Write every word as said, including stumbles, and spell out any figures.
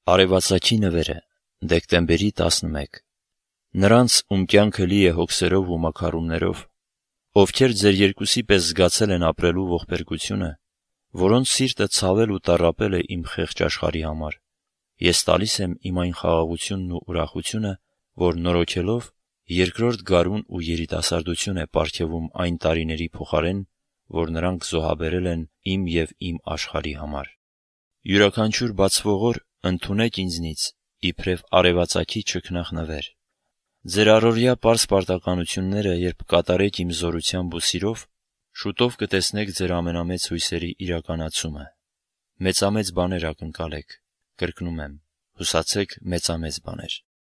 Արևածագի նվերը, դեկտեմբերի տասնմեկ Նրանց, ում կյանքը լի է հոգսերով ու մաքարումներով, ովքեր ձեր երկուսի պես զգացել են ապրելու ողբերգությունը, որոնց սիրտը ցավել ու տառապել է իմ խեղճ աշխարհի համար, ես տալիս եմ իմ այն խաղաղությունն ու ուրախությունը, որ նորոգելով երկրորդ գարուն ու երիտասարդություն է պարգևում այն տարիների փոխարեն, որ նրանք զոհաբերել են իմ և իմ աշխարհի համար։ Յուրաքանչյուր բացվող օր ընդունեք ինձնից իբրև արևածագի չքնաղ նվեր։ Ձեր առօրյա պարզ պարտականությունները երբ կատարեք իմ զորությամբ ու սիրով, շուտով կտեսնեք ձեր ամենամեծ հույսերի իրականացումը։ Մեծամեծ բաներ ակնկալեք, կրկնում եմ, հուսացեք մեծամեծ բաներ։